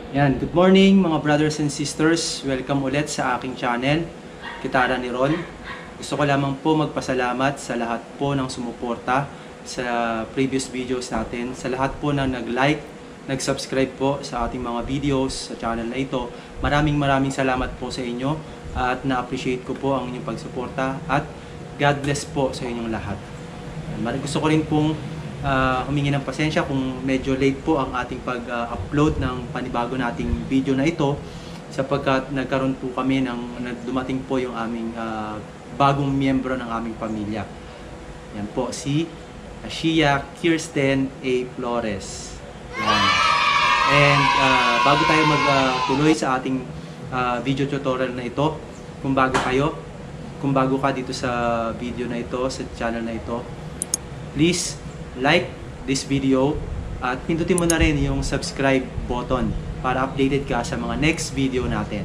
Yan, good morning mga brothers and sisters. Welcome ulit sa aking channel, Gitara ni Ron. Gusto ko lamang po magpasalamat sa lahat po ng sumuporta sa previous videos natin. Sa lahat po na nag-like, nag-subscribe po sa ating mga videos sa channel na ito. Maraming salamat po sa inyo at na-appreciate ko po ang inyong pagsuporta at God bless po sa inyong lahat. Gusto ko rin pong humingi ng pasensya kung medyo late po ang ating pag-upload ng panibago nating video na ito sapagkat nagkaroon po kami dumating po yung aming bagong miyembro ng aming pamilya. Yan po, si Ashia Kirsten A. Flores. Yan. And bago tayo magtuloy sa ating video tutorial na ito, kung bago ka dito sa video na ito, sa channel na ito, please like this video at pindutin mo na rin yung subscribe button para updated ka sa mga next video natin.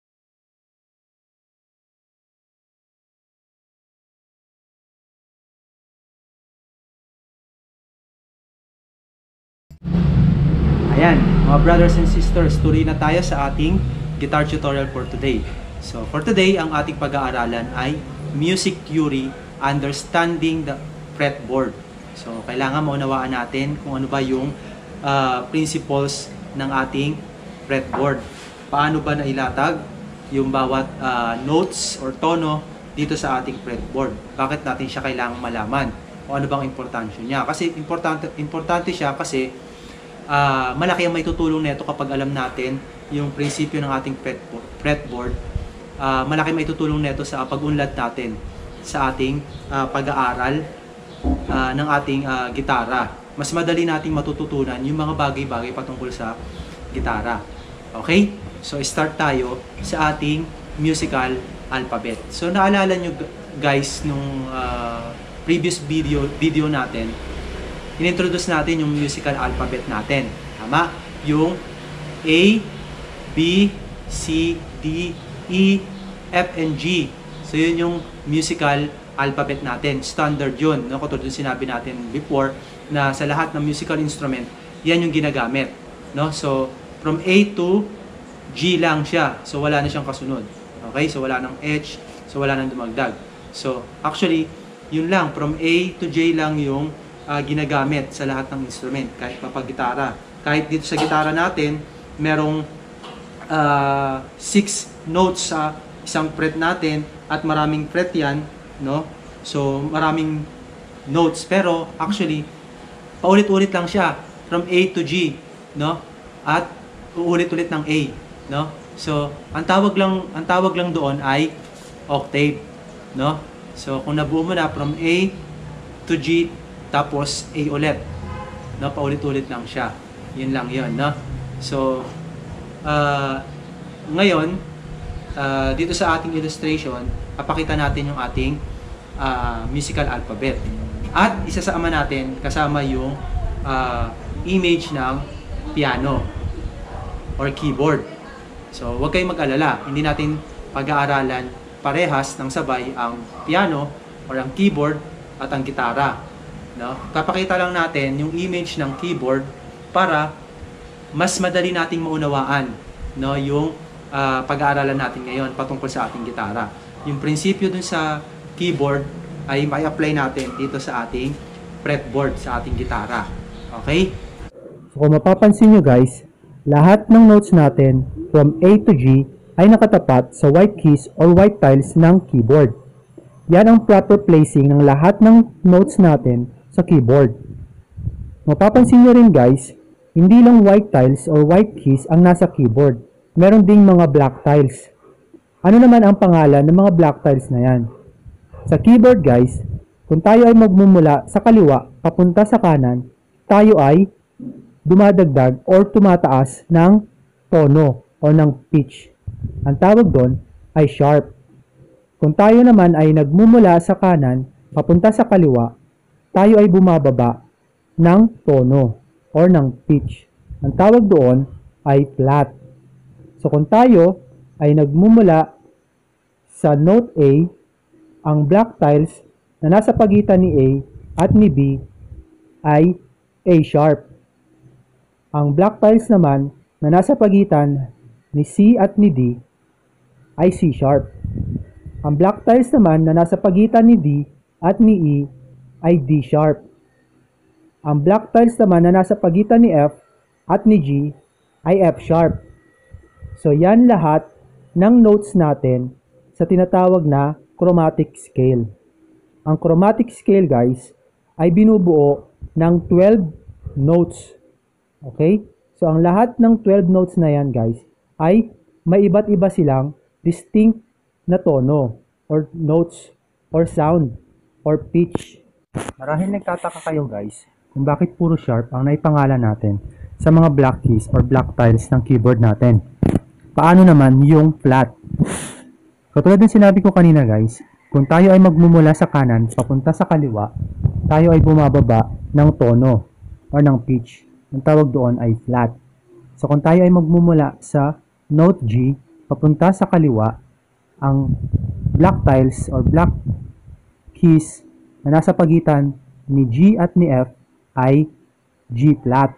Ayan, mga brothers and sisters, tuloy na tayo sa ating guitar tutorial for today. So for today, ang ating pag-aaralan ay music theory, understanding the fretboard. So, kailangan maunawaan natin kung ano ba yung principles ng ating fretboard. Paano ba nailatag yung bawat notes or tono dito sa ating fretboard. Bakit natin siya kailangang malaman? O ano bang importansya niya? Kasi importante siya kasi malaki ang maitutulong nito kapag alam natin yung prinsipyo ng ating fretboard. Malaki maitutulong nito sa pag-unlad natin sa ating pag-aaral ng ating gitara. Mas madali nating matututunan yung mga bagay-bagay patungkol sa gitara. Okay? So, start tayo sa ating musical alphabet. So, naalala nyo guys, nung previous video natin, inintroduce natin yung musical alphabet natin. Tama? Yung A, B, C, D, E, F, and G. So, yun yung musical alphabet natin. Standard yun. No? Katulad yung sinabi natin before na sa lahat ng musical instrument, yan yung ginagamit. No? So, from A to G lang siya. So, wala na siyang kasunod. Okay? So, wala nang H. So, wala nang dumagdag. So, actually, yun lang. From A to J lang yung ginagamit sa lahat ng instrument. Kahit papag-gitara. Kahit dito sa gitara natin, merong 6 notes sa isang fret natin at maraming fret yan. No? So, maraming notes. Pero, actually, paulit-ulit lang siya. From A to G. No? At, uulit-ulit ng A. No? So, ang tawag lang doon ay octave. No? So, kung nabuo mo na from A to G, tapos A ulit. No? Paulit-ulit lang siya. Yun lang yun. No? So, ngayon, dito sa ating illustration, papakita natin yung ating musical alphabet. At isasama natin kasama yung image ng piano or keyboard. So, huwag kayong mag-alala. Hindi natin pag-aaralan parehas ng sabay ang piano or ang keyboard at ang gitara. No? Kapakita lang natin yung image ng keyboard para mas madali nating maunawaan, no, yung pag-aaralan natin ngayon patungkol sa ating gitara. Yung prinsipyo dun sa keyboard ay may apply natin dito sa ating fretboard, sa ating gitara. Okay? So kung mapapansin nyo guys, lahat ng notes natin from A to G ay nakatapat sa white keys or white tiles ng keyboard. Yan ang proper placing ng lahat ng notes natin sa keyboard. Mapapansin nyo rin guys, hindi lang white tiles or white keys ang nasa keyboard. Meron ding mga black tiles. Ano naman ang pangalan ng mga black tiles na yan? Sa keyboard guys, kung tayo ay magmumula sa kaliwa papunta sa kanan, tayo ay dumadagdag or tumataas ng tono o ng pitch. Ang tawag doon ay sharp. Kung tayo naman ay nagmumula sa kanan papunta sa kaliwa, tayo ay bumababa ng tono or ng pitch. Ang tawag doon ay flat. So kung tayo ay nagmumula sa note A, ang black tiles na nasa pagitan ni A at ni B ay A sharp. Ang black tiles naman na nasa pagitan ni C at ni D ay C sharp. Ang black tiles naman na nasa pagitan ni D at ni E ay D sharp. Ang black tiles naman na nasa pagitan ni F at ni G ay F sharp. So yan lahat ng notes natin sa tinatawag na chromatic scale. Ang chromatic scale guys ay binubuo ng 12 notes. Okay? So ang lahat ng 12 notes na yan guys ay may iba't iba silang distinct na tono or notes or sound or pitch. Marahil nagtataka kayo guys kung bakit puro sharp ang naipangalan natin sa mga black keys or black tiles ng keyboard natin. Paano naman yung flat? Katulad ng sinabi ko kanina guys, kung tayo ay magmumula sa kanan papunta sa kaliwa, tayo ay bumababa ng tono or ng pitch. Ang tawag doon ay flat. So kung tayo ay magmumula sa note G papunta sa kaliwa, ang black tiles or black keys na nasa pagitan ni G at ni F ay G flat.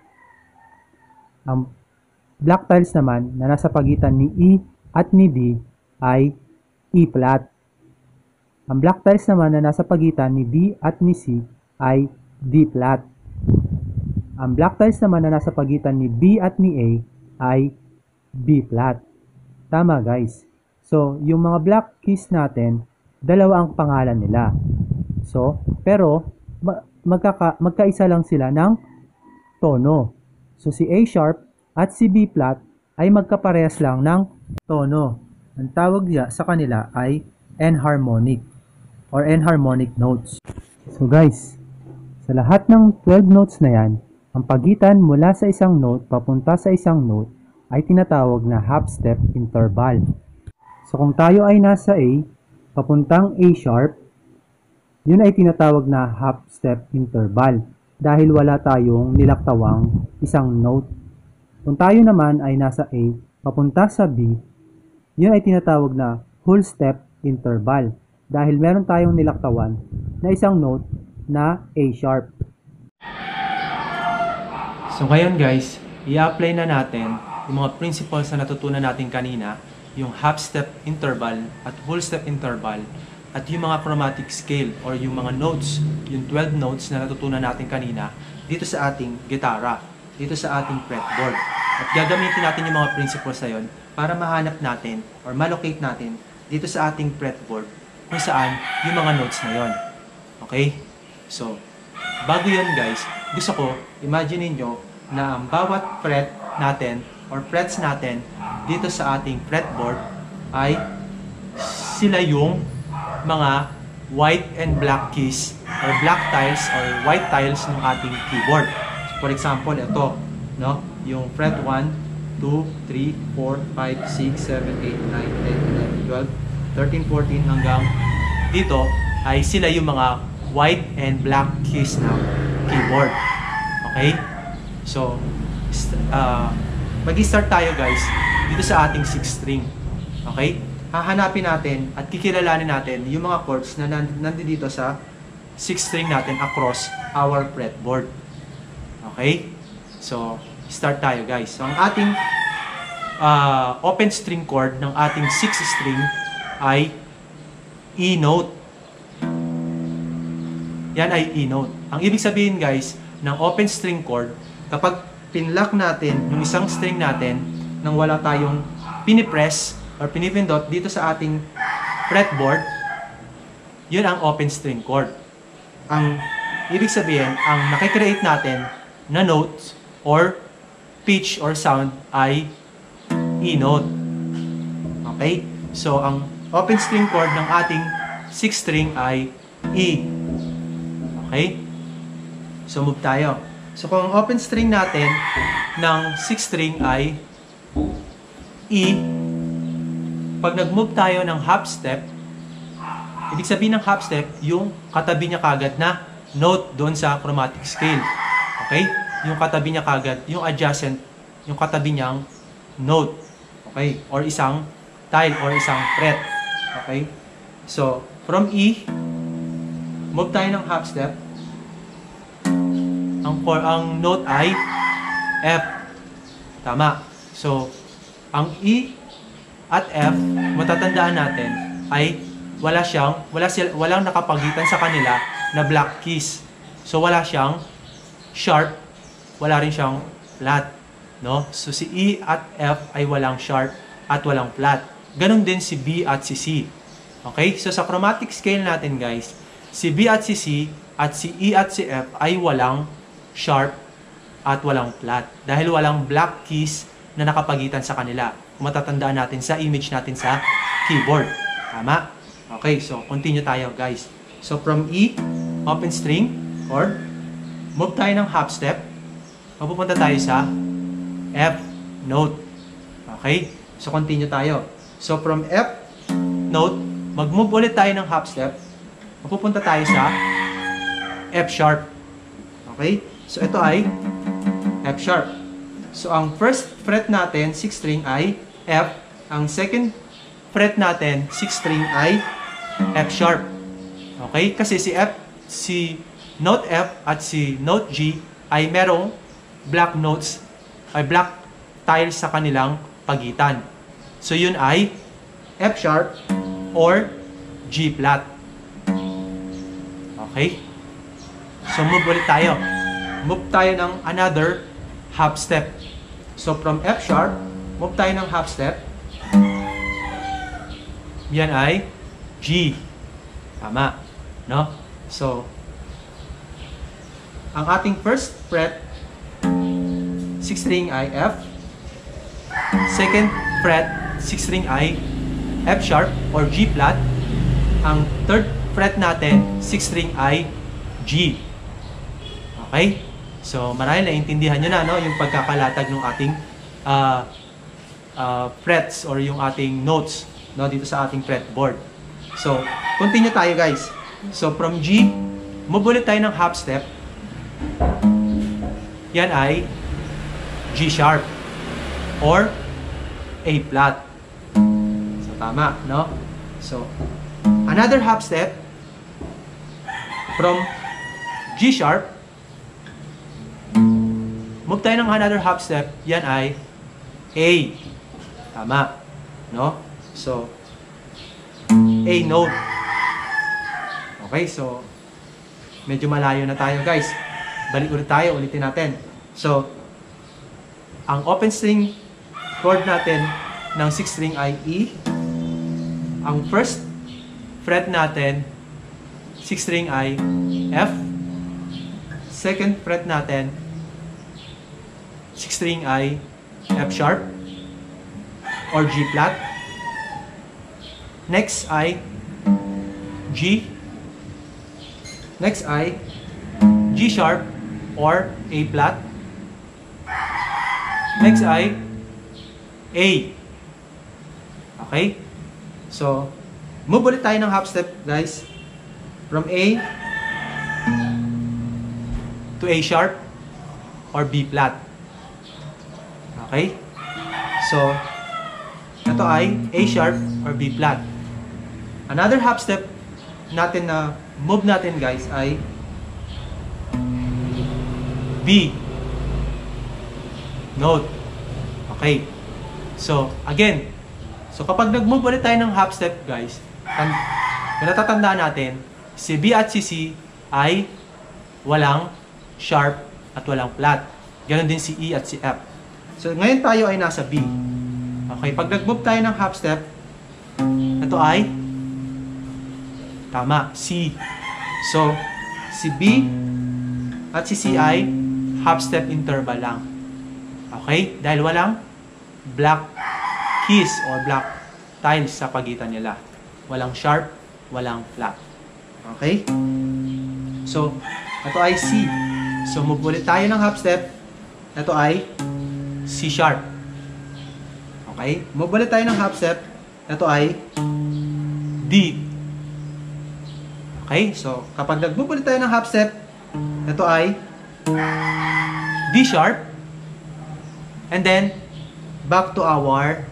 Ang black tiles naman na nasa pagitan ni E at ni D ay E flat. Ang black tiles naman na nasa pagitan ni B at ni C ay D flat. Ang black tiles naman na nasa pagitan ni B at ni A ay B flat. Tama guys. So, yung mga black keys natin, dalawa ang pangalan nila. So, pero magkaisa lang sila ng tono. So, si A sharp at si B flat ay magkaparehas lang ng tono. Ang tawag niya sa kanila ay enharmonic or enharmonic notes. So guys, sa lahat ng 12 notes na yan, ang pagitan mula sa isang note papunta sa isang note ay tinatawag na half step interval. So kung tayo ay nasa A, papuntang A sharp, yun ay tinatawag na half step interval dahil wala tayong nilaktawang isang note. Kung tayo naman ay nasa A, papunta sa B, yun ay tinatawag na whole step interval dahil meron tayong nilaktawan na isang note na A sharp. So ngayon guys, i-apply na natin yung mga principles na natutunan natin kanina, yung half step interval at whole step interval at yung mga chromatic scale or yung mga notes, yung 12 notes na natutunan natin kanina dito sa ating gitara, dito sa ating fretboard. At gagamitin natin yung mga principles na yun para mahanap natin or malocate natin dito sa ating fretboard kung saan yung mga notes na yun. Okay? So, bago yun guys, gusto ko, imagine niyo na ang bawat fret natin or frets natin dito sa ating fretboard ay sila yung mga white and black keys or black tiles or white tiles ng ating keyboard. So, for example, ito, no? Yung fret 1, 2, 3, 4, 5, 6, 7, 8, 9, 10, 11, 12, 13, 14 hanggang dito ay sila yung mga white and black keys ng keyboard. Okay? So, mag-start tayo guys dito sa ating 6th string. Okay? Hahanapin natin at kikilalanin natin yung mga chords na nandito sa 6th string natin across our fretboard. Okay? So, start tayo guys. So, ang ating open string chord ng ating 6th string ay E note. Yan ay E note. Ang ibig sabihin guys ng open string chord, kapag pinlock natin yung isang string natin nang wala tayong pinipress or pinipindot dito sa ating fretboard, yun ang open string chord. Ang ibig sabihin, ang nakikreate natin na notes or pitch or sound ay E note. Okay? So, ang open string chord ng ating 6th string ay E. Okay? So, move tayo. So, kung ang open string natin ng 6th string ay E, pag nag-move tayo ng half step, ibig sabihin ng half step, yung katabi niya kagad na note doon sa chromatic scale. Okay? Yung katabi niya kagad, yung adjacent, yung katabi niyang note. Okay? Or isang tile or isang fret. Okay? So, from E, move tayo ng half step. Ang note ay F. Tama. So, ang E at F, matatandaan natin, ay walang nakapagitan sa kanila na black keys. So, wala siyang sharp, wala rin siyang flat. No? So, si E at F ay walang sharp at walang flat. Ganon din si B at si C. Okay? So, sa chromatic scale natin, guys, si B at si C at si E at si F ay walang sharp at walang flat. Dahil walang black keys na nakapagitan sa kanila. Kung matatandaan natin sa image natin sa keyboard. Tama? Okay, so continue tayo, guys. So from E, open string, or move tayo ng half step. Mapupunta tayo sa F note. Okay? So continue tayo. So from F note, mag-move ulit tayo ng half step. Mapupunta tayo sa F sharp. Okay? So ito ay F sharp. So, ang first fret natin, 6th string, ay F. Ang second fret natin, 6th string, ay F sharp. Okay? Kasi si note F at si note G ay merong black notes, ay black tiles sa kanilang pagitan. So, yun ay F sharp or G flat. Okay? So, move ulit tayo. Move tayo ng another half step. So, from F sharp, move tayo ng half step. Yan ay G. Tama. No? So, ang ating first fret, 6th string ay F. Second fret, 6th string ay F sharp or G flat. Ang third fret natin, 6th string ay G. Okay? So, marahil naiintindihan nyo na, no, yung pagkakalatag ng ating frets or yung ating notes, no, dito sa ating fretboard. So, continue tayo, guys. So, from G, move ulit tayo ng half step. Yan ay G sharp or A flat. So, tama, no? So, another half step from G sharp, move tayo ng another half step, yan ay A. Tama. No? So, A note. Okay, so, medyo malayo na tayo, guys. Balik ulit tayo, ulitin natin. So, ang open string chord natin ng 6th string ay E. Ang first fret natin, 6th string ay F. Second fret natin, 6th string ay F sharp or G flat. Next ay G. Next ay G sharp or A flat. Next ay A. Okay? So, move ulit tayo ng half step, guys. From A to A sharp or B flat. Okay? So, ito ay A sharp or B flat. Another half step natin na move natin, guys, ay B note. Okay. So, again, kapag nag-move ulit tayo ng half step, guys, kung natatandaan natin, si B at si C ay walang sharp at walang flat. Ganon din si E at si F. So, ngayon tayo ay nasa B. Okay, pag nag-move tayo ng half step, ito ay tama, C. So, si B at si C ay half step interval lang. Okay? Dahil walang black keys or black tiles sa pagitan nila. Walang sharp, walang flat. Okay? So, ito ay C. So, move ulit tayo ng half step. Ito ay C sharp. Okay? Move ulit tayo ng half step. Ito ay D. Okay? So, kapag nag-move ulit tayo ng half step, ito ay D sharp. And then, back to our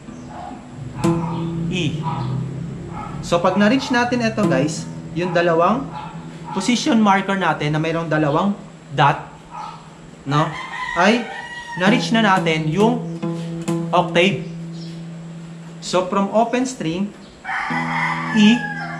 E. So, pag na-reach natin ito, guys, yung dalawang position marker natin na mayroong dalawang dot, no, ay na-reach na natin yung octave. So, from open string, E,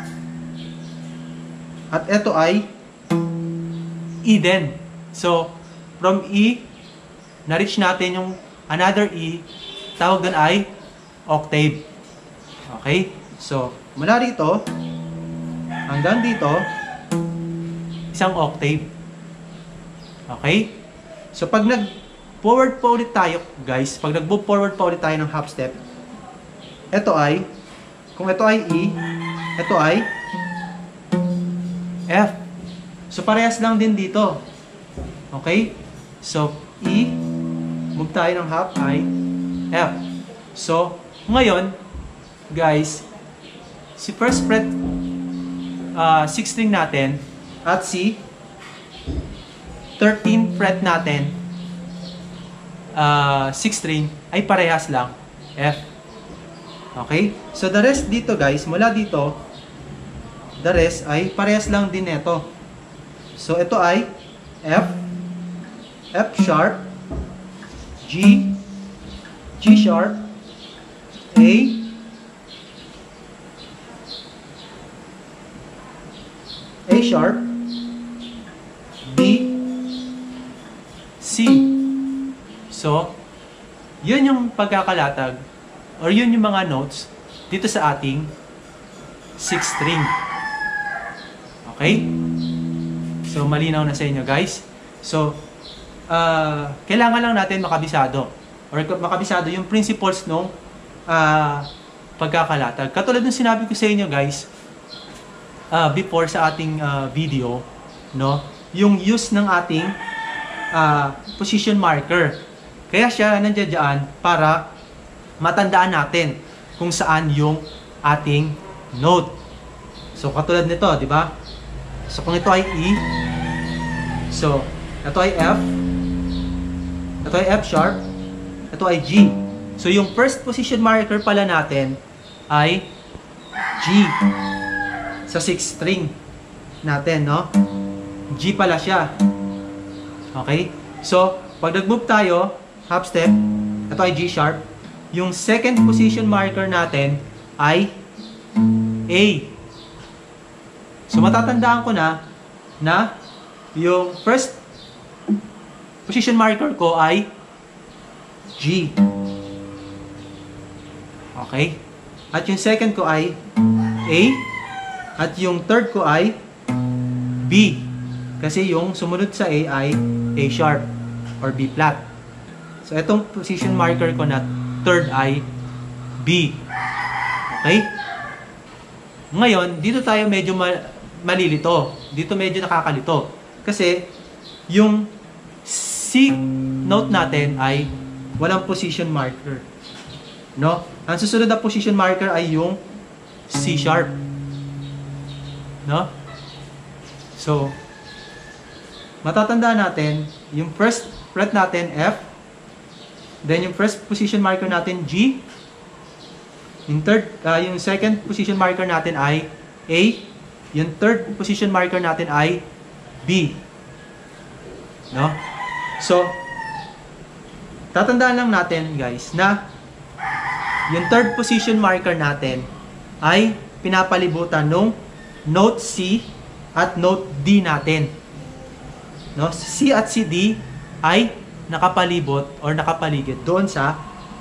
at ito ay E din. So, from E, na-reach natin yung another E, tawag doon ay octave. Okay? So, mula dito, hanggang dito, isang octave. Okay? So, pag nag-forward pa ulit tayo, guys, pag nag-move forward pa ulit tayo ng half step, ito ay, kung ito ay E, ito ay F. So, parehas lang din dito. Okay? So, E, move tayo ng half ay F. So, ngayon, guys, si first fret, 6 string natin, at si 13th fret natin, 6 string, ay parehas lang, F. Okay? So, the rest dito, guys, mula dito, the rest ay parehas lang din ito. So, ito ay F, F sharp, G, G sharp, A, A sharp, B, C. So, yun yung pagkakalatag or yun yung mga notes dito sa ating 6 string. Okay? So, malinaw na sa inyo, guys. So, kailangan lang natin makabisado or makabisado yung principles ng pagkakalatag. Katulad ng sinabi ko sa inyo, guys, before sa ating video, no, yung use ng ating position marker. Kaya siya nandiyan dyan para matandaan natin kung saan yung ating note. So, katulad nito, di ba? So, kung ito ay E, so, ito ay F, ito ay F sharp, ito ay G. So, yung first position marker pala natin ay G sa 6 string natin, no? G pala siya. Okay? So, pag nag-move tayo, half step, ito ay G sharp. Yung second position marker natin ay A. So, matatandaan ko na yung first position marker ko ay G. Okay? At yung second ko ay A. At yung third ko ay B. Kasi yung sumunod sa A ay A sharp or B flat. So, itong position marker ko na third ay B. Okay? Ngayon, dito tayo medyo malilito. Dito medyo nakakalito. Kasi, yung C note natin ay walang position marker. No? Ang susunod na position marker ay yung C sharp. No? So, matatandaan natin, yung first fret natin, F. Then, yung first position marker natin, G. Yung second position marker natin ay A. Yung third position marker natin ay B. No? So, tatandaan lang natin, guys, na yung third position marker natin ay pinapalibutan ng note C at note D natin. No? C at si D ay nakapalibot or nakapaligid doon sa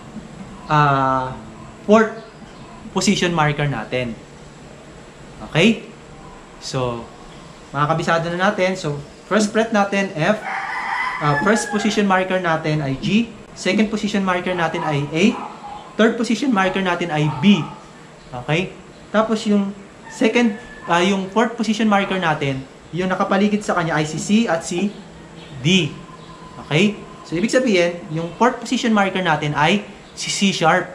fourth position marker natin. Okay? So, makakabisado na natin. So, first fret natin, F. First position marker natin ay G. Second position marker natin ay A. Third position marker natin ay B. Okay? Tapos yung yung fourth position marker natin, yung nakapaligid sa kanya ay si C at si D. Okay? So, ibig sabihin, yung fourth position marker natin ay si C sharp.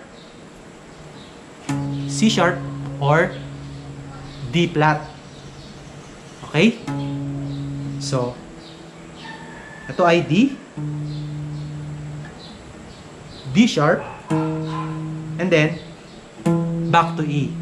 C sharp or D flat. Okay? So, ito ay D. D sharp. And then, back to E.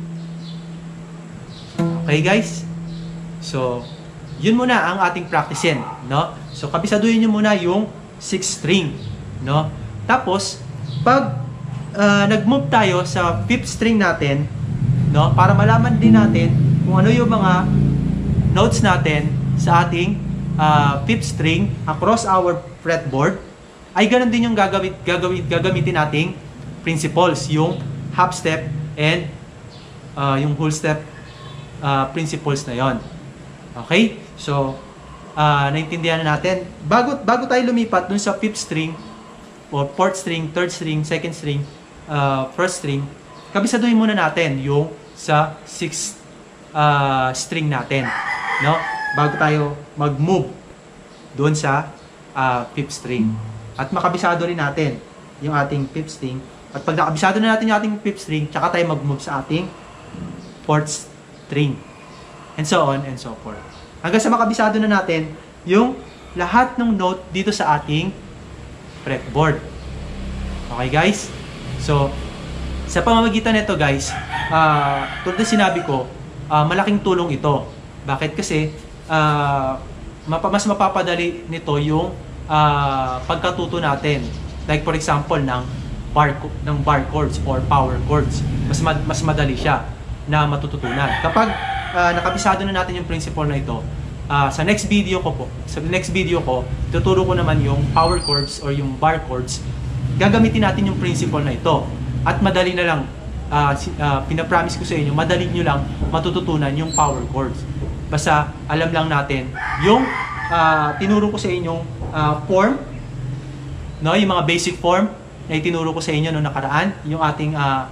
Okay, guys? So, yun muna ang ating practicein, no? So, kabisaduhin nyo muna yung 6 string, no? Tapos, pag nag-move tayo sa 5th string natin, no? Para malaman din natin kung ano yung mga notes natin sa ating 5th string across our fretboard, ay ganun din yung gagamitin nating principles, yung half step and yung whole step principles na yon. Okay? So, naintindihan na natin. Bago tayo lumipat dun sa 5th string, or 4th string, 3rd string, 2nd string, 1st string, kabisaduhin muna natin yung sa 6th string natin. No? Bago tayo mag-move doon sa 5th string. At makabisado rin natin yung ating 5th string. At pag nakabisado na natin yung ating 5th string, tsaka tayo mag-move sa ating 4th string. And so on and so forth. Hanggang sa makabisado na natin yung lahat ng note dito sa ating fretboard. Okay guys? So, sa pamamagitan nito guys, tulad na sinabi ko, malaking tulong ito. Bakit? Kasi mas mapapadali nito yung pagkatuto natin. Like for example ng bar chords or power chords. Mas madali siya na matututunan. Kapag nakabisado na natin yung principle na ito, sa next video ko, tuturo ko naman yung power chords or yung bar chords. Gagamitin natin yung principle na ito. At madali na lang, pinapromise ko sa inyo, madali nyo lang matututunan yung power chords. Basta alam lang natin yung tinuro ko sa inyong form, no, yung mga basic form na itinuro ko sa inyo noong nakaraan, yung ating A,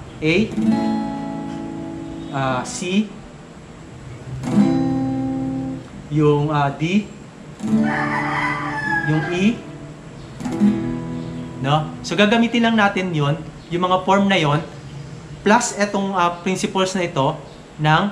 C, yung D, yung E, no? So gagamitin lang natin yon, yung mga form na yon, plus etong principles na ito ng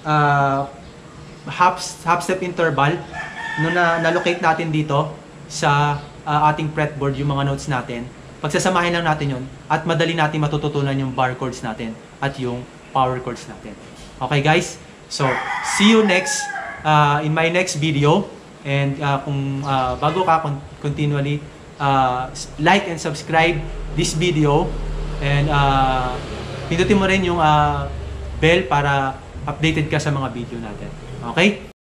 half step interval no, na-locate natin dito sa ating fretboard, yung mga notes natin. Pagsasamahin lang natin yon at madali natin matututunan yung bar chords natin at yung power chords natin. Okay guys? So, see you next in my next video. And kung bago ka, continually like and subscribe this video. And pindutin mo rin yung bell para updated ka sa mga video natin. Okay?